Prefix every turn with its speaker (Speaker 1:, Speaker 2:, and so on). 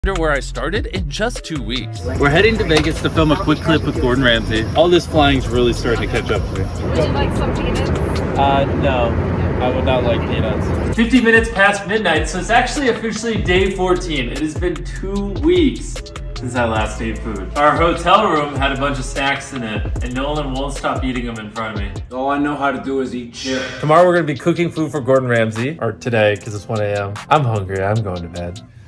Speaker 1: Where I started in just 2 weeks.
Speaker 2: We're heading to Vegas to film a quick clip with Gordon Ramsay. All this flying's really starting to catch up to me.
Speaker 3: Would you like some peanuts?
Speaker 2: No. I would not like peanuts.
Speaker 4: 50 minutes past midnight, so it's actually officially day 14. It has been 2 weeks since I last ate food. Our hotel room had a bunch of snacks in it, and Nolan won't stop eating them in front of me.
Speaker 5: All I know how to do is eat chips.
Speaker 1: Tomorrow we're gonna be cooking food for Gordon Ramsay, or today, because it's 1 a.m. I'm hungry, I'm going to bed.